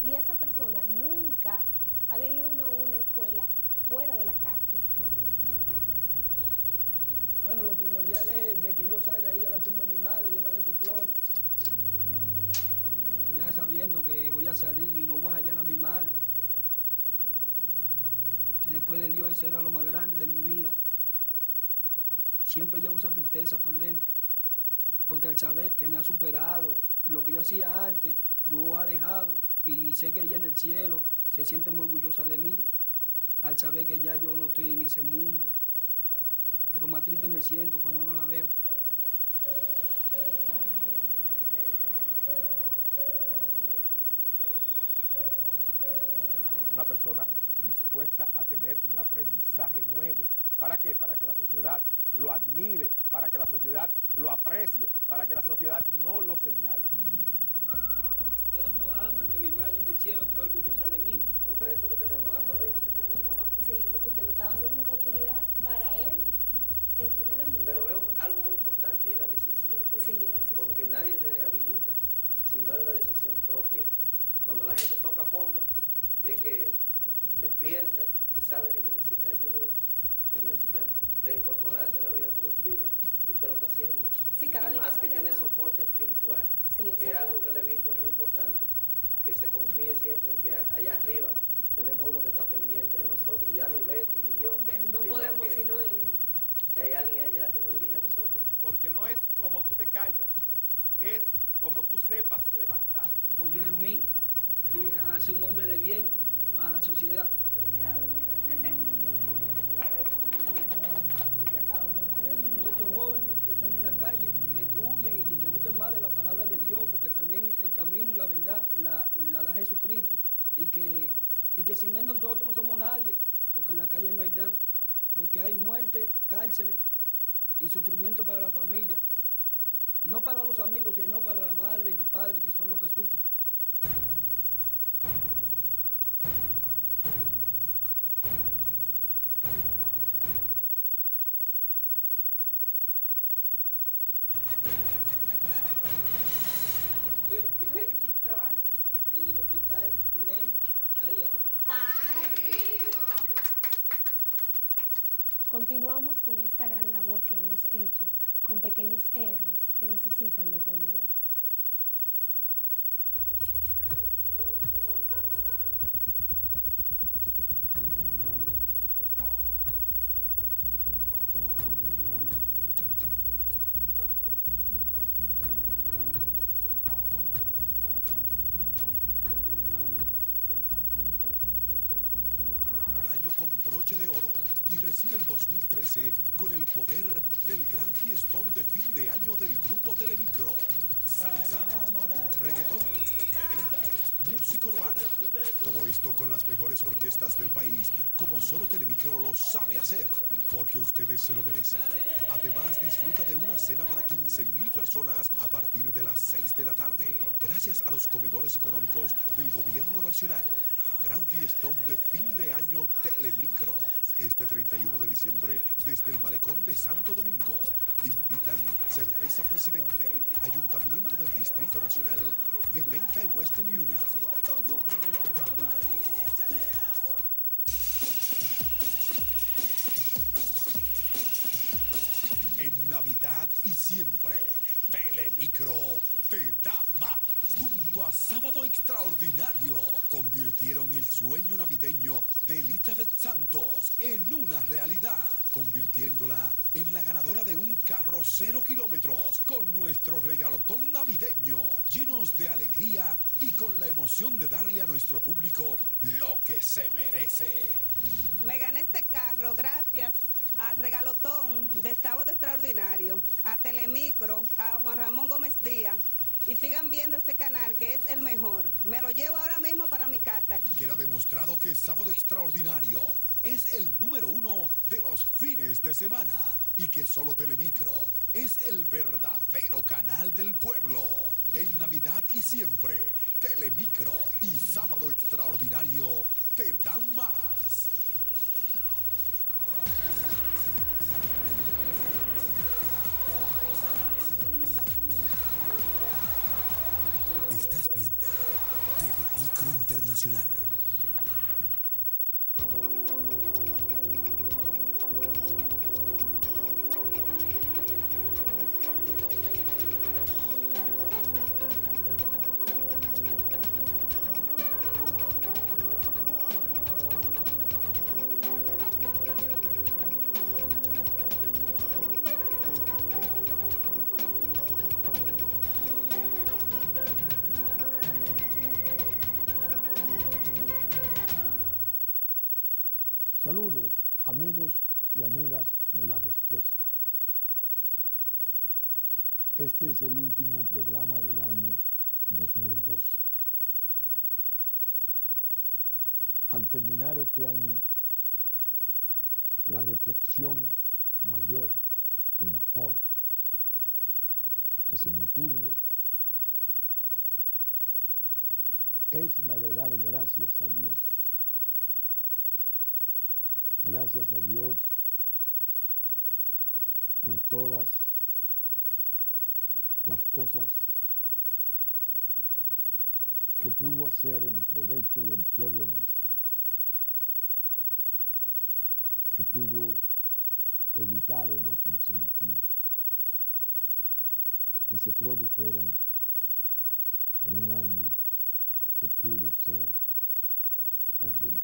y esa persona nunca habían ido a una escuela fuera de la cárcel. Bueno, lo primordial es de que yo salga ahí a la tumba de mi madre, llevarle sus flores. Ya sabiendo que voy a salir y no voy a hallar a mi madre. Que después de Dios eso era lo más grande de mi vida. Siempre llevo esa tristeza por dentro. Porque al saber que me ha superado, lo que yo hacía antes, lo ha dejado. Y sé que ella en el cielo se siente muy orgullosa de mí. Al saber que ya yo no estoy en ese mundo. Pero más triste me siento cuando no la veo. Una persona dispuesta a tener un aprendizaje nuevo. ¿Para qué? Para que la sociedad lo admire, para que la sociedad lo aprecie, para que la sociedad no lo señale. Quiero trabajar para que mi madre en el cielo esté orgullosa de mí. Un reto que tenemos dando a Betty como su mamá. Sí, porque usted nos está dando una oportunidad para él en su vida muy Pero veo algo muy importante y es la decisión de él. la decisión. Porque nadie se rehabilita si no hay una decisión propia. Cuando la gente toca fondo, es que despierta y sabe que necesita ayuda, que necesita reincorporarse a la vida productiva, y usted lo está haciendo. Sí, cada y vez más que tiene llamado. Soporte espiritual, Sí, que es algo que le he visto muy importante, que se confíe siempre en que allá arriba tenemos uno que está pendiente de nosotros, ya ni Betty ni yo. No podemos si no es... Que hay alguien allá que nos dirige a nosotros. Porque no es como tú te caigas, es como tú sepas levantarte. Confía en mí y a ser un hombre de bien para la sociedad. Y a cada uno de esos muchachos jóvenes que están en la calle, que estudien y que busquen más de la palabra de Dios, porque también el camino y la verdad la da Jesucristo. Y que sin Él nosotros no somos nadie, porque en la calle no hay nada. Lo que hay muerte, cárceles y sufrimiento para la familia. No para los amigos, sino para la madre y los padres, que son los que sufren. ¿Dónde que tú trabajas? En el hospital Ney Arias. Continuamos con esta gran labor que hemos hecho con pequeños héroes que necesitan de tu ayuda. Año con broche de oro y recibe el 2013 con el poder del gran fiestón de fin de año del Grupo Telemicro. Salsa, reggaetón, merengue, música urbana. Todo esto con las mejores orquestas del país, como solo Telemicro lo sabe hacer. Porque ustedes se lo merecen. Además, disfruta de una cena para 15,000 personas a partir de las 6 de la tarde. Gracias a los comedores económicos del Gobierno Nacional. Gran fiestón de fin de año Telemicro. Este 31 de diciembre desde el Malecón de Santo Domingo. Invitan Cerveza Presidente, Ayuntamiento del Distrito Nacional, Vimenca y Western Union. En Navidad y siempre, Telemicro te da más. Junto a Sábado Extraordinario, convirtieron el sueño navideño de Elizabeth Santos en una realidad, convirtiéndola en la ganadora de un carro 0 kilómetros con nuestro regalotón navideño, llenos de alegría y con la emoción de darle a nuestro público lo que se merece. Me gané este carro gracias al regalotón de Sábado Extraordinario, a Telemicro, a Juan Ramón Gómez Díaz. Y sigan viendo este canal, que es el mejor. Me lo llevo ahora mismo para mi casa. Queda demostrado que Sábado Extraordinario es el número 1 de los fines de semana y que solo Telemicro es el verdadero canal del pueblo. En Navidad y siempre, Telemicro y Sábado Extraordinario te dan más. Estás viendo Telemicro. Telemicro Internacional. Saludos, amigos y amigas de La Respuesta. Este es el último programa del año 2012. Al terminar este año, la reflexión mayor y mejor que se me ocurre es la de dar gracias a Dios. Gracias a Dios por todas las cosas que pudo hacer en provecho del pueblo nuestro, que pudo evitar o no consentir que se produjeran en un año que pudo ser terrible.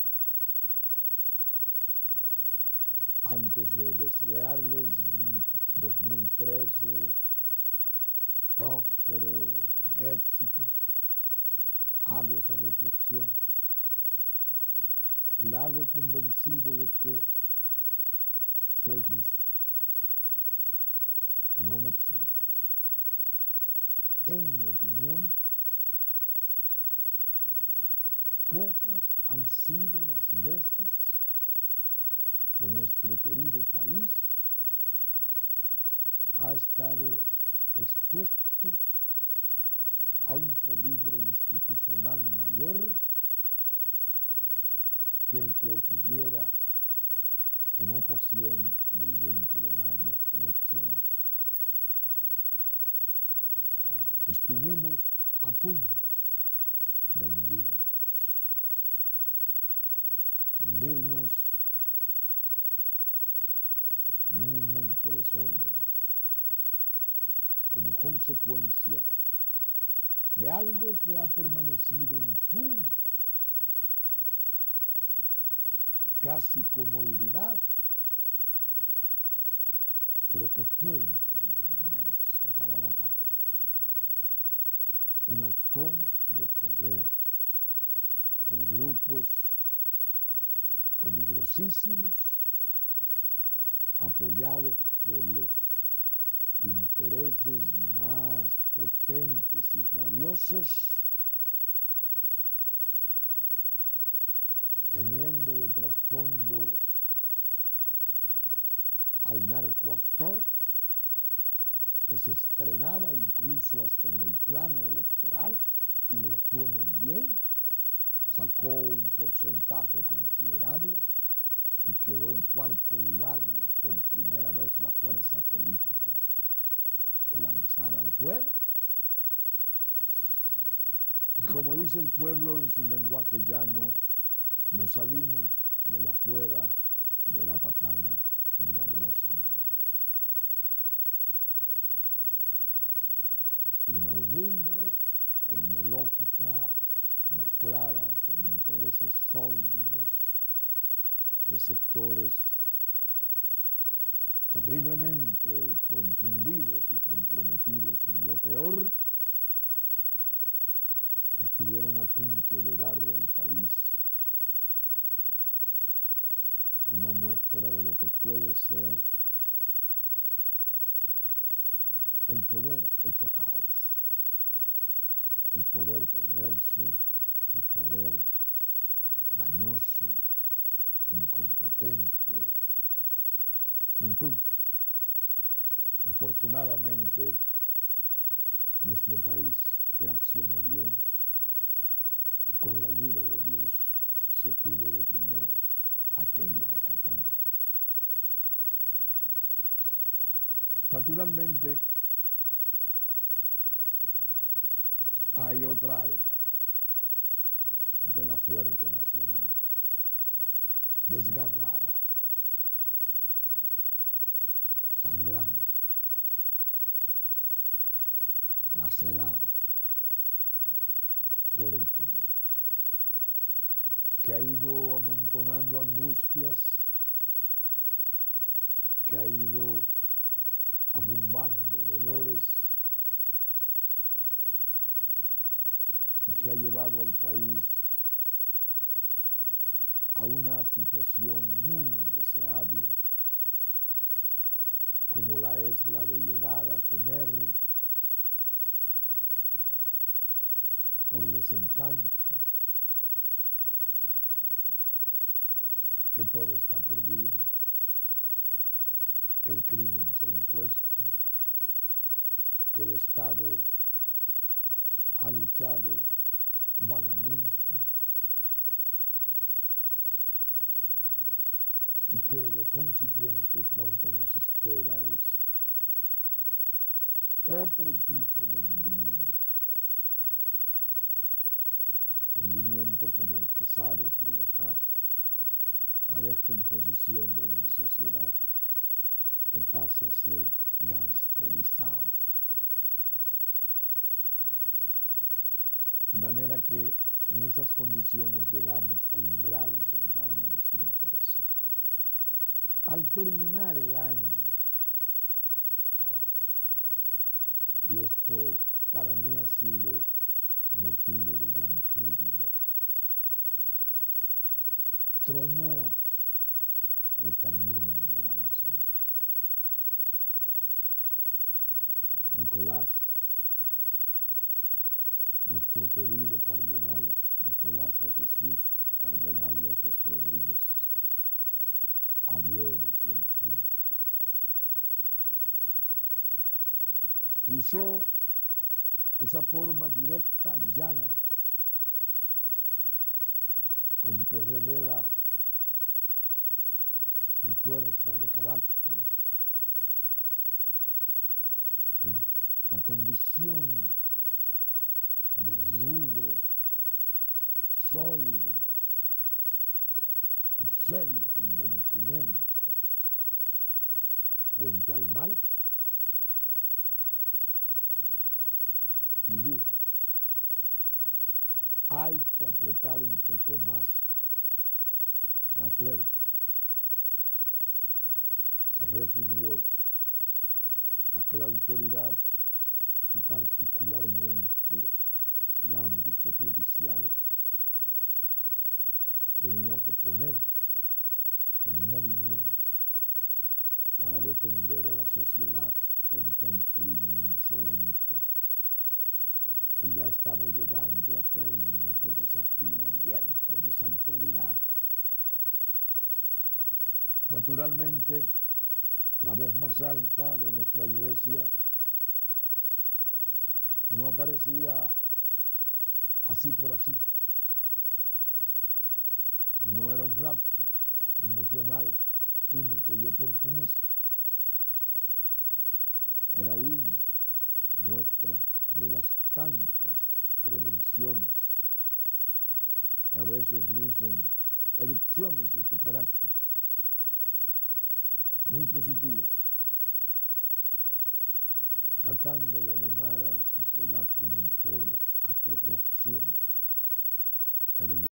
Antes de desearles un 2013 próspero, de éxitos, hago esa reflexión y la hago convencido de que soy justo, que no me excedo. En mi opinión, pocas han sido las veces que nuestro querido país ha estado expuesto a un peligro institucional mayor que el que ocurriera en ocasión del 20 de mayo eleccionario. Estuvimos a punto de hundirnos en un inmenso desorden, como consecuencia de algo que ha permanecido impune, casi como olvidado, pero que fue un peligro inmenso para la patria. Una toma de poder por grupos peligrosísimos, apoyados por los intereses más potentes y rabiosos, teniendo de trasfondo al narcoactor, que se estrenaba incluso hasta en el plano electoral y le fue muy bien, sacó un porcentaje considerable y quedó en cuarto lugar por primera vez la fuerza política que lanzara al ruedo. Y como dice el pueblo en su lenguaje llano, nos salimos de la rueda de la patana milagrosamente. Una urdimbre tecnológica mezclada con intereses sórdidos de sectores terriblemente confundidos y comprometidos en lo peor, que estuvieron a punto de darle al país una muestra de lo que puede ser el poder hecho caos, el poder perverso, el poder dañoso, incompetente, en fin. Afortunadamente, nuestro país reaccionó bien y con la ayuda de Dios se pudo detener aquella hecatombe. Naturalmente, hay otra área la suerte nacional, desgarrada, sangrante, lacerada por el crimen, que ha ido amontonando angustias, que ha ido arrumbando dolores y que ha llevado al país a una situación muy indeseable, como la es la de llegar a temer por desencanto que todo está perdido, que el crimen se ha impuesto, que el Estado ha luchado vanamente y que de consiguiente cuanto nos espera es otro tipo de hundimiento como el que sabe provocar la descomposición de una sociedad que pase a ser gangsterizada. De manera que en esas condiciones llegamos al umbral del año 2013. Al terminar el año, y esto para mí ha sido motivo de gran júbilo, tronó el cañón de la nación. Nicolás, nuestro querido cardenal Nicolás de Jesús, cardenal López Rodríguez, habló desde el púlpito y usó esa forma directa y llana con que revela su fuerza de carácter, la condición de rudo, sólido y serio convencimiento frente al mal, y dijo: hay que apretar un poco más la tuerca. Se refirió a que la autoridad, y particularmente el ámbito judicial, tenía que ponerse en movimiento para defender a la sociedad frente a un crimen insolente que ya estaba llegando a términos de desafío abierto de esa autoridad. Naturalmente, la voz más alta de nuestra iglesia no aparecía así por así. No era un rapto emocional único y oportunista. Era una muestra de las tantas prevenciones que a veces lucen erupciones de su carácter, muy positivas, tratando de animar a la sociedad como un todo a que reaccione, pero ya